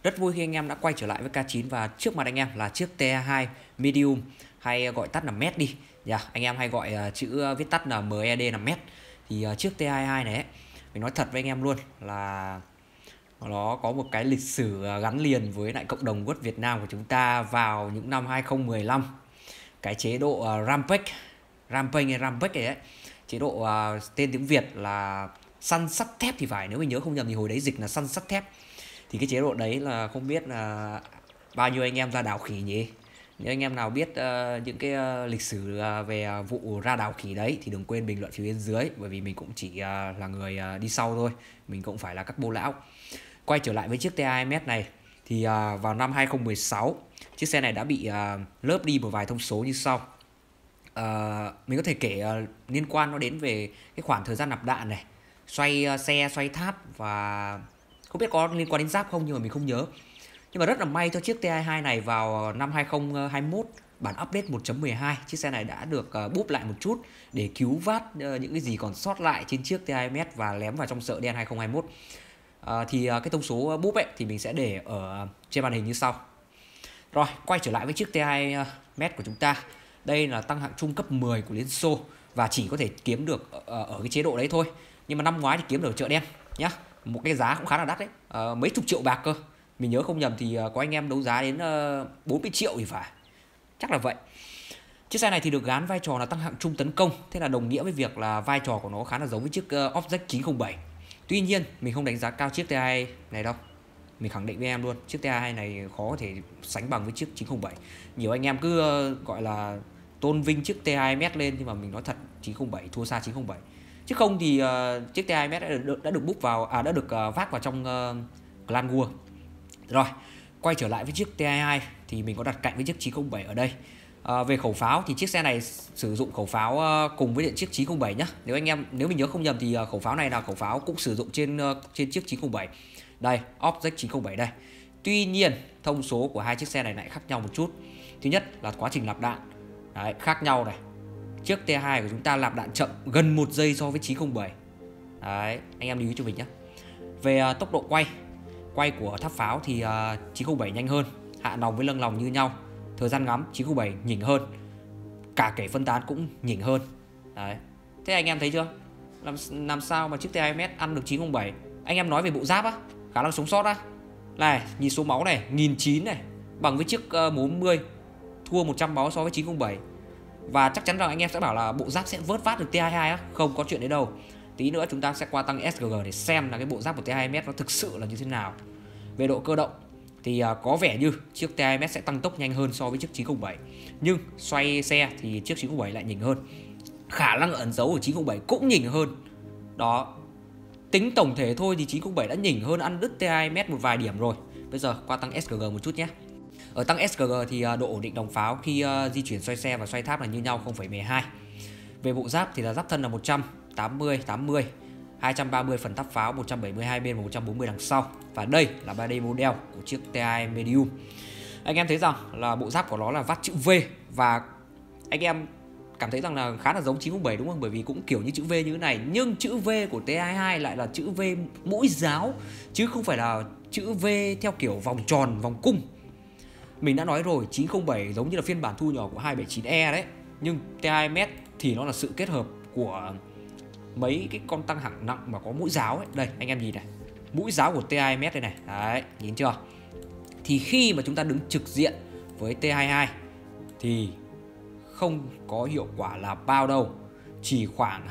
Rất vui khi anh em đã quay trở lại với K9 và trước mặt anh em là chiếc TA2 Medium hay gọi tắt là MET đi. Anh em hay gọi chữ viết tắt là MED là MET. Thì chiếc TA2 này ấy, mình nói thật với anh em luôn là nó có một cái lịch sử gắn liền với lại cộng đồng quất Việt Nam của chúng ta vào những năm 2015. Cái chế độ Rampage ấy, chế độ tên tiếng Việt là săn sắt thép thì phải, nếu mình nhớ không nhầm thì hồi đấy dịch là săn sắt thép. Thì cái chế độ đấy là không biết là bao nhiêu anh em ra đảo khỉ nhỉ. Nếu anh em nào biết những cái lịch sử về vụ ra đảo khỉ đấy thì đừng quên bình luận phía bên dưới, bởi vì mình cũng chỉ là người đi sau thôi, mình cũng phải là các bô lão. Quay trở lại với chiếc TIMS này thì vào năm 2016 chiếc xe này đã bị lớp đi một vài thông số như sau. Mình có thể kể liên quan nó đến về cái khoảng thời gian nạp đạn này, xoay xe, xoay tháp, và không biết có liên quan đến giáp không nhưng mà mình không nhớ. Nhưng mà rất là may cho chiếc TI2 này vào năm 2021 bản update 1.12 chiếc xe này đã được búp lại một chút để cứu vát những cái gì còn sót lại trên chiếc TIMS và lém vào trong sợ đen 2021. Thì cái thông số búp ấy thì mình sẽ để ở trên màn hình như sau. Rồi, quay trở lại với chiếc TIMS của chúng ta. Đây là tăng hạng trung cấp 10 của Liên Xô và chỉ có thể kiếm được ở cái chế độ đấy thôi. Nhưng mà năm ngoái thì kiếm được ở chợ đen nhá. Một cái giá cũng khá là đắt đấy, mấy chục triệu bạc cơ. Mình nhớ không nhầm thì có anh em đấu giá đến 40 triệu thì phải. Chắc là vậy. Chiếc xe này thì được gán vai trò là tăng hạng trung tấn công, thế là đồng nghĩa với việc là vai trò của nó khá là giống với chiếc Object 907. Tuy nhiên, mình không đánh giá cao chiếc TA2 này đâu. Mình khẳng định với em luôn, chiếc TA2 này khó có thể sánh bằng với chiếc 907. Nhiều anh em cứ gọi là tôn vinh chiếc T2MS lên, nhưng mà mình nói thật 907 thua xa 907. Chứ không thì chiếc T2MS đã được book vào đã được vác vào trong Clan War. Rồi, quay trở lại với chiếc T22 thì mình có đặt cạnh với chiếc 907 ở đây. Về khẩu pháo thì chiếc xe này sử dụng khẩu pháo cùng với chiếc 907 nhá. Nếu mình nhớ không nhầm thì khẩu pháo này là khẩu pháo cũng sử dụng trên chiếc 907. Đây, Object 907 đây. Tuy nhiên, thông số của hai chiếc xe này lại khác nhau một chút. Thứ nhất là quá trình nạp đạn. Đấy, khác nhau này. Chiếc T2 của chúng ta nạp đạn chậm gần 1 giây so với 907. Đấy, anh em lưu ý cho mình nhé. Về tốc độ quay của tháp pháo thì 907 nhanh hơn, hạ nòng với lâng lòng như nhau. Thời gian ngắm 907 nhỉnh hơn, cả kể phân tán cũng nhỉnh hơn. Đấy. Thế anh em thấy chưa? Làm sao mà chiếc T2MS ăn được 907? Anh em nói về bộ giáp á, khả năng sống sót á. Này, nhìn số máu này, 1009 này, bằng với chiếc 40, thua 100 máu so với 907. Và chắc chắn rằng anh em sẽ bảo là bộ giáp sẽ vớt vát được T22 á. Không có chuyện đấy đâu. Tí nữa chúng ta sẽ qua tăng SGG để xem là cái bộ giáp của T2MS nó thực sự là như thế nào. Về độ cơ động thì có vẻ như chiếc T2MS sẽ tăng tốc nhanh hơn so với chiếc 907. Nhưng xoay xe thì chiếc 907 lại nhỉnh hơn. Khả năng ẩn giấu của 907 cũng nhỉnh hơn. Đó. Tính tổng thể thôi thì 907 đã nhỉnh hơn, ăn đứt T2MS một vài điểm rồi. Bây giờ qua tăng SGG một chút nhé. Ở tăng SGG thì độ ổn định đồng pháo khi di chuyển xoay xe và xoay tháp là như nhau 0,12. Về bộ giáp thì là giáp thân là 180, 80, 230 phần tháp pháo, 172 bên và 140 đằng sau. Và đây là 3D model của chiếc TI Medium. Anh em thấy rằng là bộ giáp của nó là vát chữ V, và anh em cảm thấy rằng là khá là giống 907 đúng không? Bởi vì cũng kiểu như chữ V như thế này, nhưng chữ V của T22 lại là chữ V mũi giáo chứ không phải là chữ V theo kiểu vòng tròn, vòng cung. Mình đã nói rồi, 907 giống như là phiên bản thu nhỏ của 279E đấy. Nhưng T2MS thì nó là sự kết hợp của mấy cái con tăng hạng nặng mà có mũi giáo ấy. Đây, anh em nhìn này, mũi giáo của T2MS đây này. Đấy, nhìn chưa? Thì khi mà chúng ta đứng trực diện với T22 thì không có hiệu quả là bao đâu, chỉ khoảng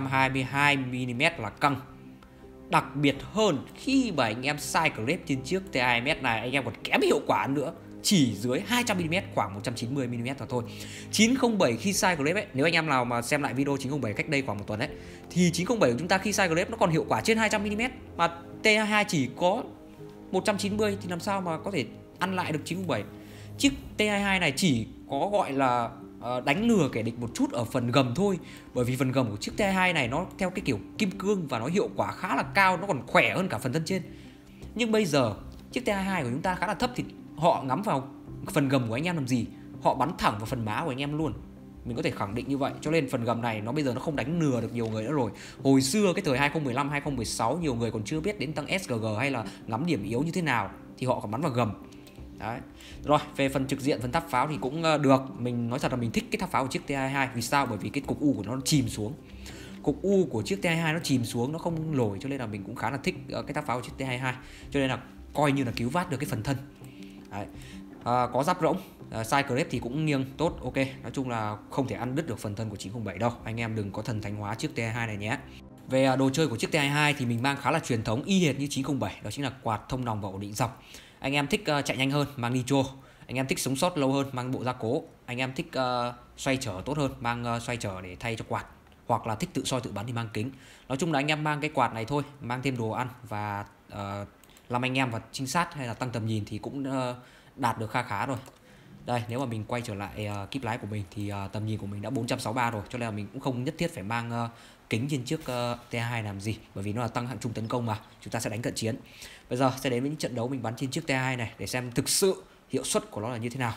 222mm là căng. Đặc biệt hơn khi mà anh em sai clip trên chiếc T2MS này, anh em còn kém hiệu quả nữa, chỉ dưới 200mm, khoảng 190mm mà thôi. 907 khi sai clip ấy, nếu anh em nào mà xem lại video 907 cách đây khoảng một tuần ấy, thì 907 của chúng ta khi sai clip nó còn hiệu quả trên 200mm, mà T22 chỉ có 190 thì làm sao mà có thể ăn lại được 907. Chiếc T22 này chỉ có gọi là đánh lừa kẻ địch một chút ở phần gầm thôi, bởi vì phần gầm của chiếc T22 này nó theo cái kiểu kim cương và nó hiệu quả khá là cao, nó còn khỏe hơn cả phần thân trên. Nhưng bây giờ chiếc T22 của chúng ta khá là thấp thì họ ngắm vào phần gầm của anh em làm gì? Họ bắn thẳng vào phần má của anh em luôn. Mình có thể khẳng định như vậy. Cho nên phần gầm này nó bây giờ nó không đánh lừa được nhiều người nữa rồi. Hồi xưa cái thời 2015, 2016 nhiều người còn chưa biết đến tăng SGG hay là ngắm điểm yếu như thế nào. thì họ còn bắn vào gầm. Đấy. Rồi, về phần trực diện, phần tháp pháo thì cũng được. Mình nói thật là mình thích cái tháp pháo của chiếc T22. Vì sao? Bởi vì cái cục U của nó chìm xuống. Cục U của chiếc T22 nó chìm xuống, nó không lồi, cho nên là mình cũng khá là thích cái tháp pháo của chiếc T22. Cho nên là coi như là cứu vát được cái phần thân. Đấy. Có giáp rỗng, side grip thì cũng nghiêng tốt, ok. Nói chung là không thể ăn đứt được phần thân của 907 đâu. Anh em đừng có thần thánh hóa chiếc T22 này nhé. Về đồ chơi của chiếc T22 thì mình mang khá là truyền thống y hệt như 907, đó chính là quạt thông nòng và ổn định dọc. Anh em thích chạy nhanh hơn, mang nitro. Anh em thích sống sót lâu hơn, mang bộ gia cố. Anh em thích xoay trở tốt hơn, mang xoay trở để thay cho quạt. Hoặc là thích tự soi tự bắn thì mang kính. Nói chung là anh em mang cái quạt này thôi, mang thêm đồ ăn và làm anh em và trinh sát hay là tăng tầm nhìn thì cũng đạt được kha khá rồi. Đây, nếu mà mình quay trở lại kíp lái của mình thì tầm nhìn của mình đã 463 rồi, cho nên là mình cũng không nhất thiết phải mang kính trên chiếc T22 làm gì, bởi vì nó là tăng hạng trung tấn công mà, chúng ta sẽ đánh cận chiến. Bây giờ sẽ đến với những trận đấu mình bắn trên chiếc T22 này để xem thực sự hiệu suất của nó là như thế nào.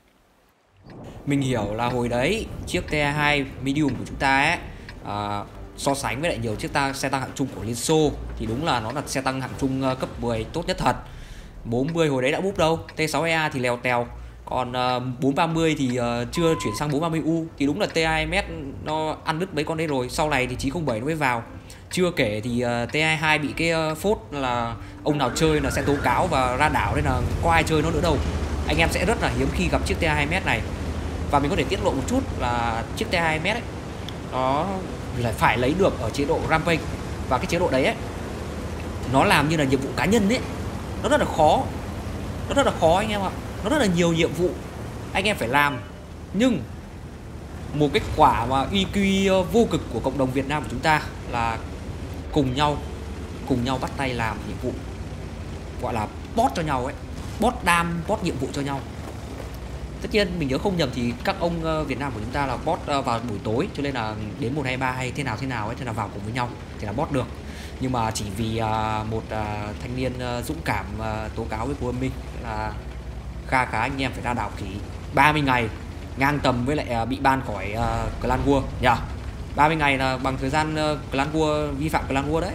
Mình hiểu là hồi đấy chiếc T22 medium của chúng ta ấy so sánh với lại nhiều chiếc xe tăng hạng trung của Liên Xô thì đúng là nó là xe tăng hạng trung cấp 10 tốt nhất thật. 40 hồi đấy đã búp đâu, T6EA thì lèo tèo. Còn 430 thì chưa chuyển sang 430U thì đúng là T2M nó ăn đứt mấy con đấy rồi. Sau này thì 907 nó mới vào. Chưa kể thì T22 bị cái phốt là ông nào chơi là sẽ tố cáo và ra đảo, nên là có ai chơi nó nữa đâu. Anh em sẽ rất là hiếm khi gặp chiếc T2M này. Và mình có thể tiết lộ một chút là chiếc T2M ấy nó lại phải lấy được ở chế độ Rampage. Và cái chế độ đấy ấy, nó làm như là nhiệm vụ cá nhân ấy. Nó rất là khó. Nó rất là khó anh em ạ. Nó rất là nhiều nhiệm vụ anh em phải làm. Nhưng một cái quả mà EQ vô cực của cộng đồng Việt Nam của chúng ta là cùng nhau bắt tay làm nhiệm vụ, gọi là post cho nhau ấy, post nhiệm vụ cho nhau. Tất nhiên mình nhớ không nhầm thì các ông Việt Nam của chúng ta là post vào buổi tối, cho nên là đến 123 hay thế nào ấy, thế là vào cùng với nhau thì là post được. Nhưng mà chỉ vì một thanh niên dũng cảm tố cáo với cô Âm Minh là kha khá anh em phải ra đảo khỉ 30 ngày, ngang tầm với lại bị ban khỏi Clan War nhỉ. 30 ngày là bằng thời gian Clan War vi phạm Clan War đấy.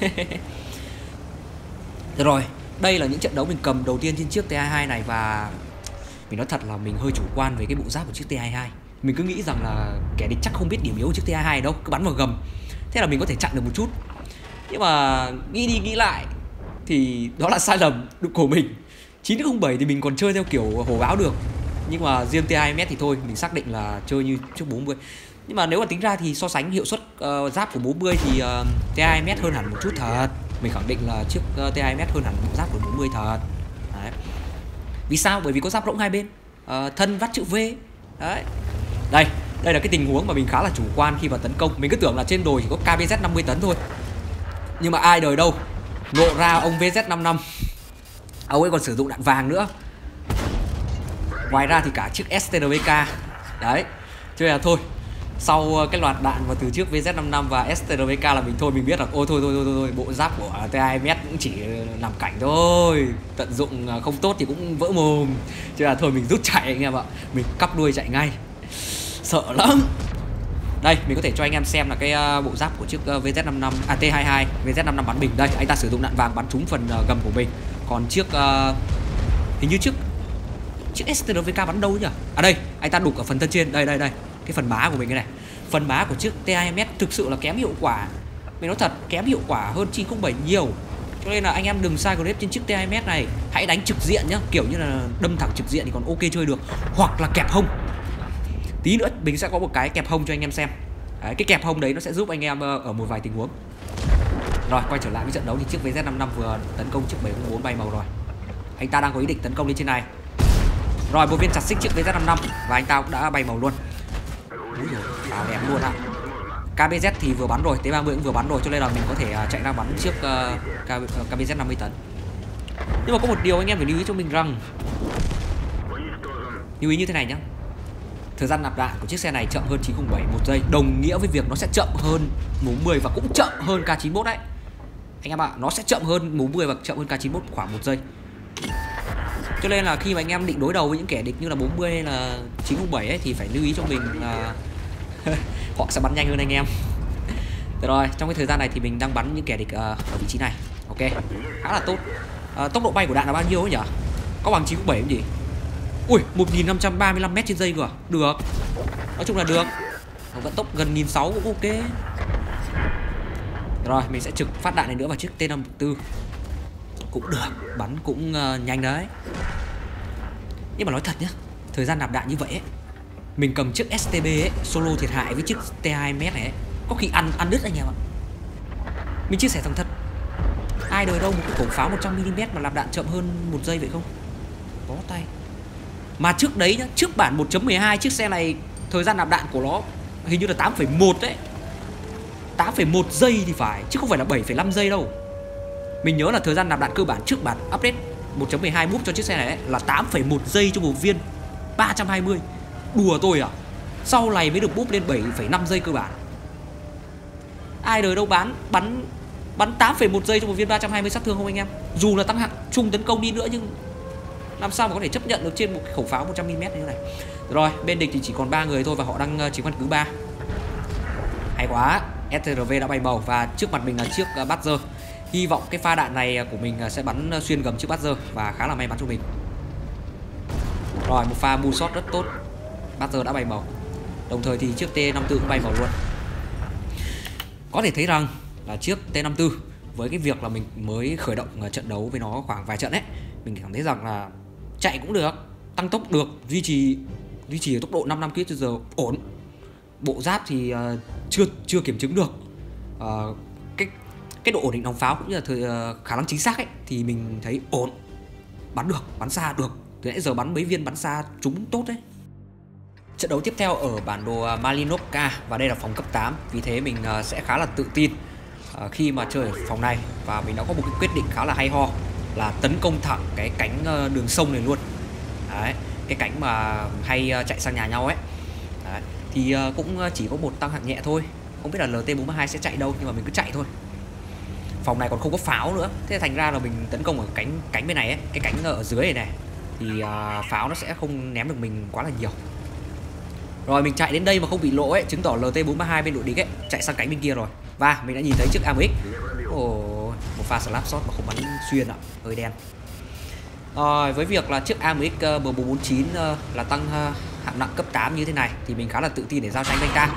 Được rồi, đây là những trận đấu mình cầm đầu tiên trên chiếc T22 này. Và mình nói thật là mình hơi chủ quan về cái bộ giáp của chiếc T22. Mình cứ nghĩ rằng là kẻ địch chắc không biết điểm yếu của chiếc T22 đâu, cứ bắn vào gầm, thế là mình có thể chặn được một chút. Nhưng mà nghĩ đi nghĩ lại thì đó là sai lầm của mình. 907 thì mình còn chơi theo kiểu hổ báo được, nhưng mà riêng T2M thì thôi, mình xác định là chơi như chiếc 40. Nhưng mà nếu mà tính ra thì so sánh hiệu suất giáp của 40 thì T2M hơn hẳn một chút thật. Mình khẳng định là chiếc T2M hơn hẳn bộ giáp của 40 thật. Đấy. Vì sao? Bởi vì có giáp rỗng hai bên, thân vắt chữ V. Đấy. Đây là cái tình huống mà mình khá là chủ quan khi vào tấn công. Mình cứ tưởng là trên đồi chỉ có KBZ 50 tấn thôi, nhưng mà ai đời đâu, ngộ ra ông VZ55 ông ấy còn sử dụng đạn vàng nữa. Ngoài ra thì cả chiếc STRVK. Đấy, cho nên là thôi, sau cái loạt đạn và từ chiếc VZ55 và STRVK là mình biết là ôi thôi, bộ giáp của T2M cũng chỉ làm cảnh thôi, tận dụng không tốt thì cũng vỡ mồm. Cho nên là thôi mình rút chạy anh em ạ. Mình cắp đuôi chạy ngay, sợ lắm. Đây, mình có thể cho anh em xem là cái bộ giáp của chiếc VZ55 T22 VZ55 bắn bình. Đây, anh ta sử dụng đạn vàng bắn trúng phần gầm của mình. Còn chiếc hình như chiếc STRVK bắn đâu nhỉ? À đây, anh ta đục ở phần thân trên. Đây, cái phần má của mình cái này. Phần má của chiếc T2M thực sự là kém hiệu quả. Mình nói thật, kém hiệu quả hơn 907 nhiều. Cho nên là anh em đừng sai grip trên chiếc T2M này. Hãy đánh trực diện nhá, kiểu như là đâm thẳng trực diện thì còn ok chơi được, hoặc là kẹp hông. Tí nữa mình sẽ có một cái kẹp hông cho anh em xem. Đấy, cái kẹp hông đấy nó sẽ giúp anh em ở một vài tình huống. Rồi, quay trở lại với trận đấu thì chiếc VZ55 vừa tấn công chiếc 704 bay màu rồi. Anh ta đang có ý định tấn công lên trên này. Rồi, một viên chặt xích chiếc VZ55 và anh ta cũng đã bay màu luôn. Úi dồi, vào đẹp luôn ạ. KBZ thì vừa bắn rồi, T30 cũng vừa bắn rồi, cho nên là mình có thể chạy ra bắn chiếc KBZ 50 tấn. Nhưng mà có một điều anh em phải lưu ý cho mình rằng, lưu ý như thế này nhá. Thời gian nạp đạn của chiếc xe này chậm hơn 907 1 giây, đồng nghĩa với việc nó sẽ chậm hơn 40 và cũng chậm hơn K91 đấy. Anh em ạ, nó sẽ chậm hơn 40 và chậm hơn K91 khoảng 1 giây. Cho nên là khi mà anh em định đối đầu với những kẻ địch như là 40 hay là 907 ấy, thì phải lưu ý cho mình là họ sẽ bắn nhanh hơn anh em. Được rồi, trong cái thời gian này thì mình đang bắn những kẻ địch ở vị trí này. Ok, khá là tốt. Tốc độ bay của đạn là bao nhiêu ấy nhỉ? Có bằng 907 không nhỉ? Ui, 1535 m trên giây cơ à? Được. Nói chung là được. Vận tốc gần 1600 cũng ok. Rồi, mình sẽ trực phát đạn này nữa vào chiếc T54. Cũng được, bắn cũng nhanh đấy. Nhưng mà nói thật nhá, thời gian nạp đạn như vậy ấy, mình cầm chiếc STB ấy, solo thiệt hại với chiếc T2M này ấy, có khi ăn đứt anh em ạ. Mình chia sẻ thẳng thật, ai đời đâu một cái khẩu pháo 100mm mà nạp đạn chậm hơn 1 giây vậy không? Bó tay. Mà trước đấy nhá, trước bản 1.12 chiếc xe này thời gian nạp đạn của nó hình như là 8,1 đấy. 8,1 giây thì phải, chứ không phải là 7,5 giây đâu. Mình nhớ là thời gian nạp đạn cơ bản trước bản update 1.12 búp cho chiếc xe này ấy, là 8,1 giây cho một viên 320. Đùa tôi à? Sau này mới được búp lên 7,5 giây cơ bản. Ai đời đâu bắn 8,1 giây cho một viên 320 sát thương không anh em? Dù là tăng hạng trung tấn công đi nữa nhưng làm sao mà có thể chấp nhận được trên một cái khẩu pháo 100mm như thế này. Rồi, bên địch thì chỉ còn 3 người thôi và họ đang chiếm căn cứ 3. Hay quá, STRV đã bay bầu và trước mặt mình là chiếc Badger. Hy vọng cái pha đạn này của mình sẽ bắn xuyên gầm chiếc Badger và khá là may mắn cho mình. Rồi, một pha moonshot rất tốt. Badger đã bay bầu. Đồng thời thì chiếc T54 cũng bay bầu luôn. Có thể thấy rằng là chiếc T54 với cái việc là mình mới khởi động trận đấu với nó khoảng vài trận ấy, mình cảm thấy rằng là chạy cũng được, tăng tốc được, duy trì tốc độ 55 km/h ổn. Bộ giáp thì chưa kiểm chứng được cái độ ổn định nòng pháo cũng như là khả năng chính xác ấy, thì mình thấy ổn, bắn được, bắn xa được. Từ nãy giờ bắn mấy viên bắn xa trúng tốt đấy. Trận đấu tiếp theo ở bản đồ Malinovka và đây là phòng cấp 8, vì thế mình sẽ khá là tự tin khi mà chơi ở phòng này, và mình đã có một cái quyết định khá là hay ho là tấn công thẳng cái cánh đường sông này luôn. Đấy, cái cánh mà hay chạy sang nhà nhau ấy. Đấy, thì cũng chỉ có một tăng hạng nhẹ thôi, không biết là LT42 sẽ chạy đâu nhưng mà mình cứ chạy thôi. Phòng này còn không có pháo nữa, thế thành ra là mình tấn công ở cánh bên này ấy, cái cánh ở dưới này này thì pháo nó sẽ không ném được mình quá là nhiều. Rồi mình chạy đến đây mà không bị lộ ấy, chứng tỏ LT42 bên đội địch ấy chạy sang cánh bên kia rồi. Và mình đã nhìn thấy chiếc AMX. Một pha slap shot mà không bắn xuyên ạ, hơi đen. Rồi với việc là chiếc AMX M449 là tăng hạng nặng cấp 8 như thế này thì mình khá là tự tin để giao tranh với anh ta.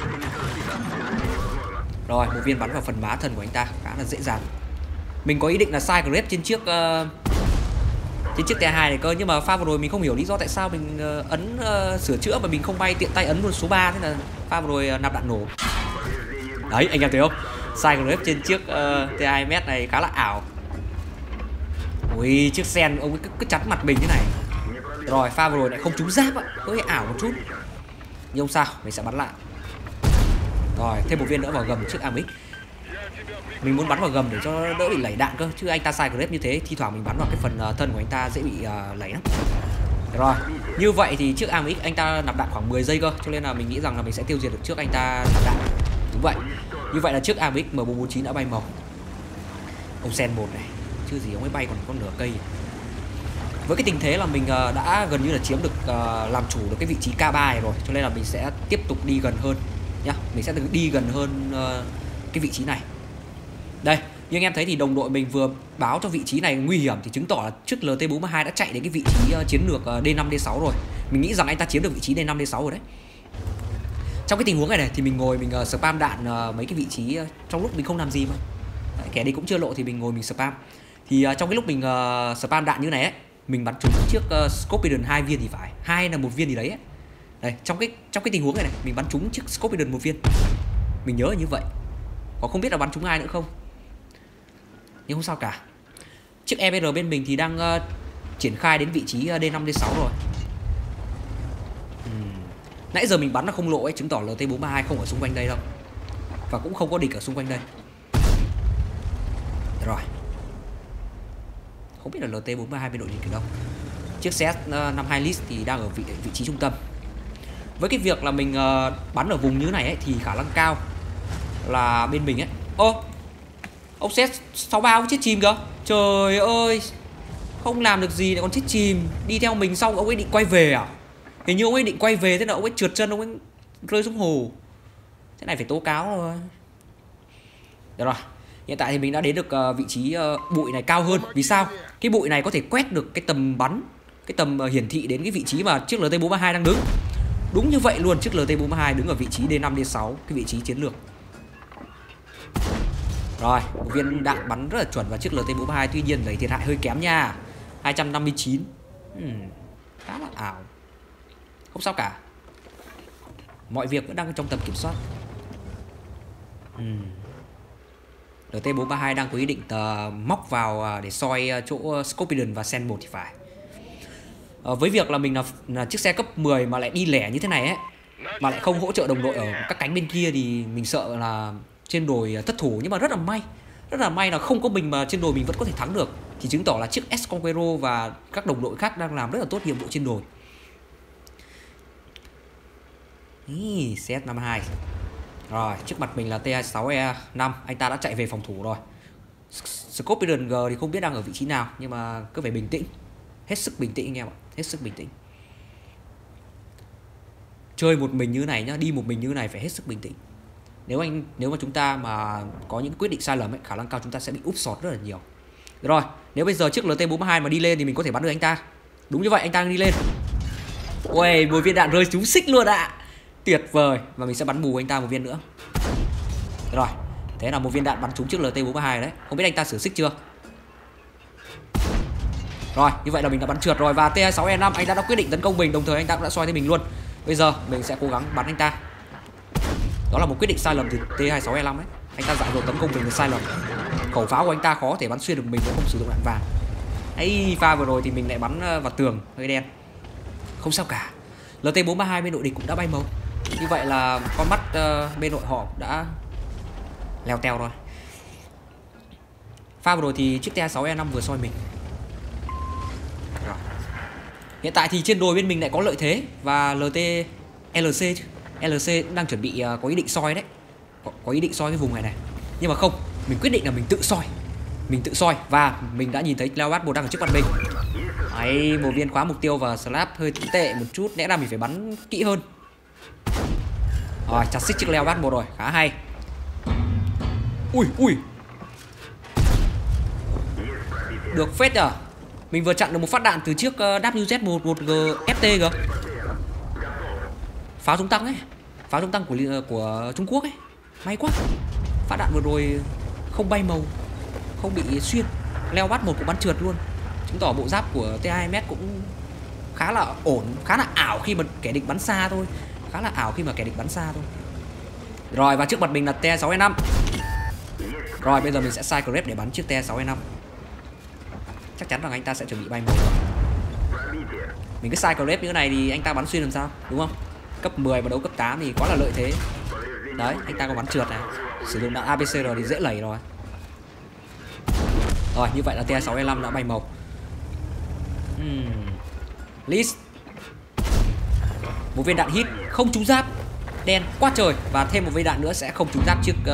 Rồi một viên bắn vào phần má thân của anh ta khá là dễ dàng. Mình có ý định là sai grab trên chiếc T2 này cơ, nhưng mà pha vừa rồi mình không hiểu lý do tại sao mình ấn sửa chữa mà mình không bay tiện tay ấn luôn số 3, thế là pha vừa rồi nạp đạn nổ. Đấy anh em thấy không? Sai grab trên chiếc T2M này khá là ảo. Ui, chiếc sen ông ấy cứ chắn mặt mình thế này. Rồi pha vừa rồi lại không trúng giáp ạ, hơi ảo một chút. Nhưng không sao, mình sẽ bắn lại. Rồi thêm một viên nữa vào gầm chiếc AMX. Mình muốn bắn vào gầm để cho đỡ bị lẩy đạn cơ, chứ anh ta sai grab như thế thi thoảng mình bắn vào cái phần thân của anh ta dễ bị lẩy lắm. Rồi như vậy thì chiếc AMX anh ta nạp đạn khoảng 10 giây cơ, cho nên là mình nghĩ rằng là mình sẽ tiêu diệt được trước anh ta nạp đạn. Đúng vậy. Như vậy là chiếc AMX M449 đã bay màu. Ông Sen 1 này, chứ gì ông ấy bay còn con nửa cây. Với cái tình thế là mình đã gần như là chiếm được làm chủ được cái vị trí K3 này rồi, cho nên là mình sẽ tiếp tục đi gần hơn nhá. Mình sẽ đi gần hơn cái vị trí này. Đây, như anh em thấy thì đồng đội mình vừa báo cho vị trí này nguy hiểm thì chứng tỏ là chiếc LT42 đã chạy đến cái vị trí chiến lược D5 D6 rồi. Mình nghĩ rằng anh ta chiếm được vị trí D5 D6 rồi đấy. Trong cái tình huống này thì mình ngồi mình spam đạn mấy cái vị trí trong lúc mình không làm gì mà. Đấy, kẻ đi cũng chưa lộ thì mình ngồi mình spam. Thì trong cái lúc mình spam đạn như này ấy, mình bắn trúng chiếc Scorpion 2 viên thì phải, hay là 1 viên gì đấy ấy. Đây, trong cái tình huống này mình bắn trúng chiếc Scorpion 1 viên. Mình nhớ là như vậy. Còn không biết là bắn trúng ai nữa không. Nhưng không sao cả. Chiếc EBR bên mình thì đang triển khai đến vị trí D5 D6 rồi. Nãy giờ mình bắn là không lộ ấy, chứng tỏ LT42 không ở xung quanh đây đâu. Và cũng không có địch ở xung quanh đây. Rồi. Không biết là LT42 bên đội địch ở đâu. Chiếc CS52 List thì đang ở vị trí trung tâm. Với cái việc là mình bắn ở vùng như này ấy, thì khả năng cao là bên mình ấy. Ô, ông CS63 cũng chết chìm kìa. Trời ơi, không làm được gì lại còn chết chìm. Đi theo mình xong ông ấy định quay về à? Hình như ông ấy định quay về, thế là ông ấy trượt chân, ông ấy rơi xuống hồ. Thế này phải tố cáo rồi. Được rồi, hiện tại thì mình đã đến được vị trí bụi này cao hơn. Vì sao? Cái bụi này có thể quét được cái tầm bắn, cái tầm hiển thị đến cái vị trí mà chiếc LT432 đang đứng. Đúng như vậy luôn, chiếc LT432 đứng ở vị trí D5 D6, cái vị trí chiến lược. Rồi, một viên đạn bắn rất là chuẩn vào chiếc LT432, tuy nhiên lấy thiệt hại hơi kém nha. 259. Khá là ảo. Không sao cả. Mọi việc vẫn đang trong tầm kiểm soát. LT432 đang có ý định móc vào để soi chỗ Scorpion và Sen 1 thì phải. Với việc là mình là chiếc xe cấp 10 mà lại đi lẻ như thế này ấy, mà lại không hỗ trợ đồng đội ở các cánh bên kia, thì mình sợ là trên đồi thất thủ. Nhưng mà rất là may là không có mình mà trên đồi mình vẫn có thể thắng được, thì chứng tỏ là chiếc S Conqueror và các đồng đội khác đang làm rất là tốt nhiệm vụ trên đồi. CS52. Rồi, trước mặt mình là T26E5, anh ta đã chạy về phòng thủ rồi. Scorpion G thì không biết đang ở vị trí nào, nhưng mà cứ phải bình tĩnh. Hết sức bình tĩnh anh em ạ, hết sức bình tĩnh. Chơi một mình như này nhá, đi một mình như này phải hết sức bình tĩnh. Nếu mà chúng ta mà có những quyết định sai lầm ấy, khả năng cao chúng ta sẽ bị úp sọt rất là nhiều. Rồi, nếu bây giờ chiếc LT432 mà đi lên thì mình có thể bắn được anh ta. Đúng như vậy, anh ta đang đi lên. Ui, một viên đạn rơi trúng xích luôn ạ. Tuyệt vời. Và mình sẽ bắn bù anh ta một viên nữa. Rồi, thế là một viên đạn bắn trúng chiếc LT432 đấy. Không biết anh ta sửa xích chưa. Rồi, như vậy là mình đã bắn trượt rồi. Và T26E5 anh ta đã quyết định tấn công mình, đồng thời anh ta cũng đã soi thấy mình luôn. Bây giờ mình sẽ cố gắng bắn anh ta. Đó là một quyết định sai lầm từ T26E5 đấy. Anh ta dại dột tấn công mình là sai lầm. Khẩu pháo của anh ta khó thể bắn xuyên được mình nếu không sử dụng đạn vàng. Ấy, pha vừa rồi thì mình lại bắn vào tường hơi đen. Không sao cả. LT432 bên đội địch cũng đã bay màu. Như vậy là con mắt bên đội họ đã leo teo rồi. Pha vừa rồi thì chiếc T26E5 vừa soi mình. Rồi. Hiện tại thì trên đồi bên mình lại có lợi thế. Và LC cũng đang chuẩn bị có ý định soi đấy. Có ý định soi cái vùng này này. Nhưng mà không, mình quyết định là mình tự soi. Mình tự soi và mình đã nhìn thấy Leopard 1 đang ở trước mặt mình. Đấy, một viên khóa mục tiêu và slap hơi tệ một chút, lẽ ra mình phải bắn kỹ hơn. Rồi, chặt xích chiếc Leopard 1 rồi, khá hay. Ui. Được phết à. Mình vừa chặn được một phát đạn từ chiếc WZ11G FT kìa. Pháo chống tăng ấy. Pháo chống tăng của Trung Quốc ấy. May quá. Phát đạn vừa rồi không bay màu, không bị xuyên. Leopard 1 cũng bắn trượt luôn. Chứng tỏ bộ giáp của T2M cũng khá là ổn, khá là ảo khi mà kẻ địch bắn xa thôi. Rồi, và trước mặt mình là T6E5. Rồi, bây giờ mình sẽ sai grab để bắn chiếc T6E5. Chắc chắn rằng anh ta sẽ chuẩn bị bay một. Mình cứ sai grab như thế này thì anh ta bắn xuyên làm sao, đúng không? Cấp 10 mà đấu cấp 8 thì quá là lợi thế. Đấy, anh ta có bắn trượt này. Sử dụng đạn APCR thì dễ lẩy rồi. Rồi, như vậy là T6E5 đã bay màu. List. Một viên đạn hit không trúng giáp, đen quá trời. Và thêm một viên đạn nữa sẽ không trúng giáp chiếc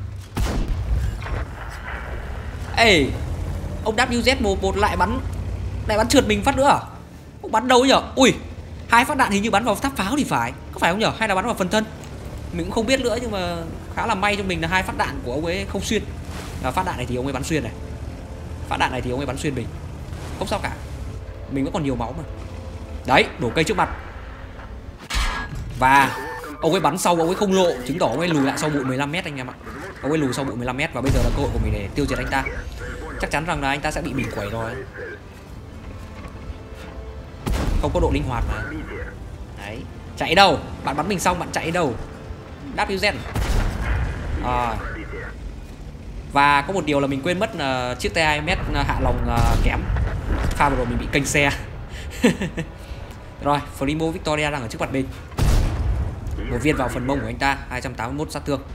Ê, ông WZ11 lại bắn trượt mình phát nữa à? Ông bắn đâu nhở? Ui, hai phát đạn hình như bắn vào tháp pháo thì phải. Có phải không nhở? Hay là bắn vào phần thân? Mình cũng không biết nữa, nhưng mà khá là may cho mình là hai phát đạn của ông ấy không xuyên. Và phát đạn này thì ông ấy bắn xuyên này. Phát đạn này thì ông ấy bắn xuyên mình. Không sao cả, mình vẫn còn nhiều máu mà. Đấy, đổ cây trước mặt. Và ông ấy bắn sau, ông ấy không lộ, chứng tỏ ông ấy lùi lại sau bụi 15m anh em ạ. Ông ấy lùi sau bụi 15m và bây giờ là cơ hội của mình để tiêu diệt anh ta. Chắc chắn rằng là anh ta sẽ bị mình quẩy rồi. Không có độ linh hoạt mà. Đấy, chạy đâu? Bạn bắn mình xong bạn chạy đâu? WZ. Và có một điều là mình quên mất là chiếc T2M hạ lòng kém. Pha vừa rồi mình bị kênh xe. Rồi, Primo Victoria đang ở trước mặt mình. Một viên vào phần mông của anh ta, 281 sát thương.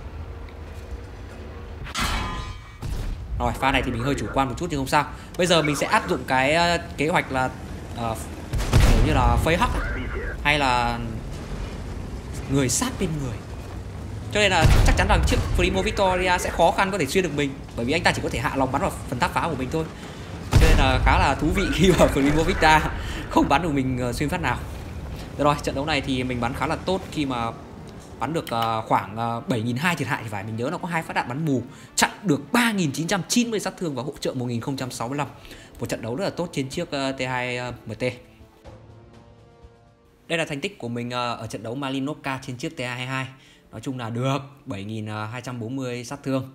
Rồi, pha này thì mình hơi chủ quan một chút nhưng không sao. Bây giờ mình sẽ áp dụng cái kế hoạch là kiểu như là phơi hắc hay là người sát bên người. Cho nên là chắc chắn rằng chiếc Primo Victoria sẽ khó khăn có thể xuyên được mình, bởi vì anh ta chỉ có thể hạ lòng bắn vào phần tháp pháo của mình thôi. Cho nên là khá là thú vị khi mà Primo Victoria không bắn được mình xuyên phát nào. Rồi, trận đấu này thì mình bắn khá là tốt khi mà bắn được khoảng 7.200 thiệt hại thì phải. Mình nhớ nó có hai phát đạn bắn mù, chặn được 3.990 sát thương và hỗ trợ 1.065. một trận đấu rất là tốt trên chiếc T2 MT. Đây là thành tích của mình ở trận đấu Malinovka trên chiếc TA22. Nói chung là được 7.240 sát thương,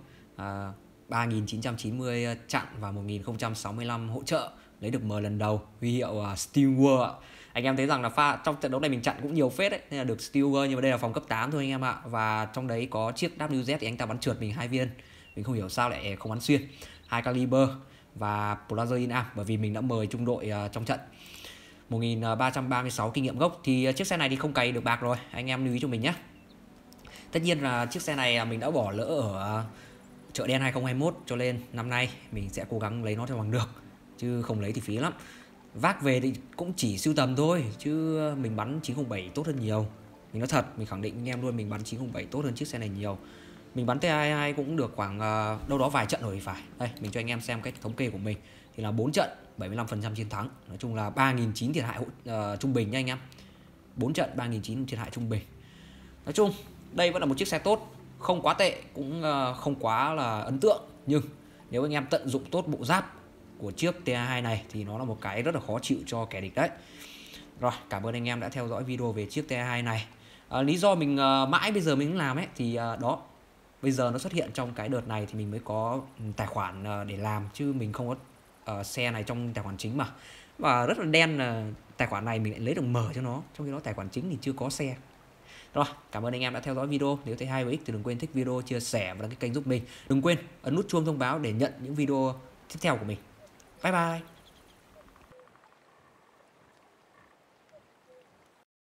3.990 chặn và 1.065 hỗ trợ. Lấy được M lần đầu, huy hiệu Steelworld. Anh em thấy rằng là trong trận đấu này mình chặn cũng nhiều phết đấy, nên là được Steelworld, nhưng mà đây là phòng cấp 8 thôi anh em ạ. Và trong đấy có chiếc WZ thì anh ta bắn trượt mình 2 viên. Mình không hiểu sao lại không bắn xuyên. 2 caliber và Blazer in-arm bởi vì mình đã mời trung đội trong trận. 1.336 kinh nghiệm gốc. Thì chiếc xe này thì không cày được bạc rồi, anh em lưu ý cho mình nhé. Tất nhiên là chiếc xe này mình đã bỏ lỡ ở chợ đen 2021, cho nên năm nay mình sẽ cố gắng lấy nó cho bằng được, chứ không lấy thì phí lắm. Vác về thì cũng chỉ sưu tầm thôi, chứ mình bắn 907 tốt hơn nhiều. Mình nói thật, mình khẳng định anh em luôn, mình bắn 907 tốt hơn chiếc xe này nhiều. Mình bắn T22 cũng được khoảng đâu đó vài trận rồi thì phải. Đây, mình cho anh em xem cái thống kê của mình. Thì là 4 trận, 75% chiến thắng. Nói chung là 3.900 thiệt hại trung bình nha anh em. 4 trận 3.900 thiệt hại trung bình. Nói chung, đây vẫn là một chiếc xe tốt, không quá tệ, cũng không quá là ấn tượng. Nhưng nếu anh em tận dụng tốt bộ giáp của chiếc TA2 này thì nó là một cái rất là khó chịu cho kẻ địch đấy. Rồi, cảm ơn anh em đã theo dõi video về chiếc TA2 này. Lý do mình mãi bây giờ mình cũng làm ấy thì đó, bây giờ nó xuất hiện trong cái đợt này thì mình mới có tài khoản để làm, chứ mình không có xe này trong tài khoản chính mà. Và rất là đen là tài khoản này mình lại lấy được mở cho nó, trong khi đó tài khoản chính thì chưa có xe. Rồi, cảm ơn anh em đã theo dõi video. Nếu thấy hay và ích thì đừng quên thích video, chia sẻ và đăng ký kênh giúp mình. Đừng quên ấn nút chuông thông báo để nhận những video tiếp theo của mình. Bye bye.